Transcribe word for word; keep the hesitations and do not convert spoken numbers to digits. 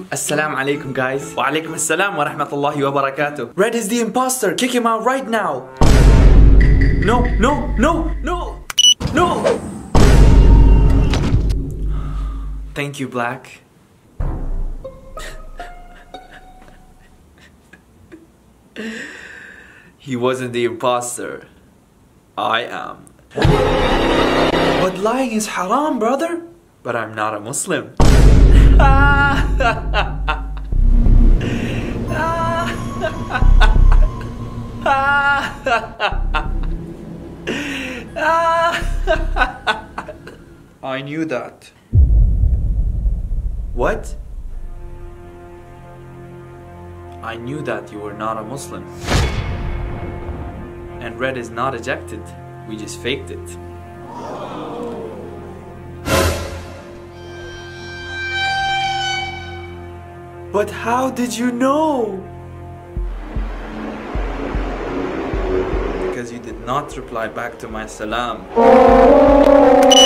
Assalamu alaikum guys. Wa alaikum assalam wa rahmatullahi wa barakatuh. Red is the imposter. Kick him out right now. No, no, no, no, no. Thank you, Black. He wasn't the imposter. I am. But lying is haram, brother. But I'm not a Muslim. I knew that. What? I knew that you were not a Muslim. And Red is not ejected. We just faked it. But how did you know? Because you did not reply back to my salam.